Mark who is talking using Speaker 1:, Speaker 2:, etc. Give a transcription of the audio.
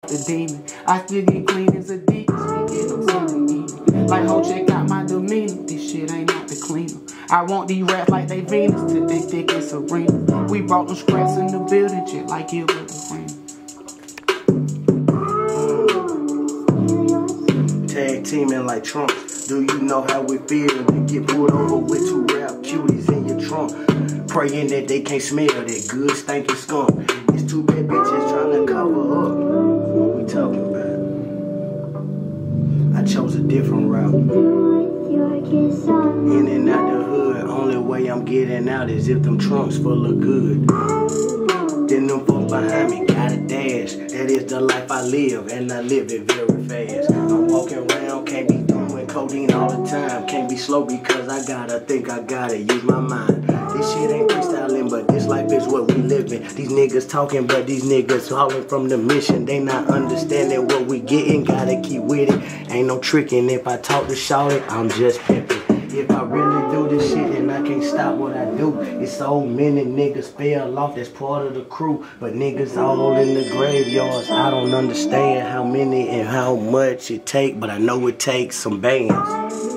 Speaker 1: the demon. I still get clean as a deacon, speaking on Sunday evening. Like, ho, check out my demeanor, this shit ain't not the cleaner. I want these rats like they Venus, till they thick as Serena. We brought them scraps in the building, shit like Gilbert and
Speaker 2: Tag teaming like Trump. Do you know how we feel to get pulled over with two rap cuties in your trunk? Praying that they can't smell that good stinking skunk. It's two bad bitches trying to cover up. What we talking about? I chose a different route. In and out the hood, only way I'm getting out is if them trunks full of good. Then them folks behind me gotta dash. That is the life I live, and I live it very fast. I'm walking around, can't be doing codeine all the time. Can't be slow because I gotta think, I gotta use my mind. This shit ain't freestyling, but this life is what we living. These niggas talking, but these niggas hauling from the mission. They not understanding what we getting, gotta keep with it. Ain't no tricking, if I talk to shawty, I'm just pimping. If I really do this shit and I can't stop what I do, it's so many niggas fell off that's part of the crew, but niggas all in the graveyards. I don't understand how many and how much it take, but I know it takes some bands.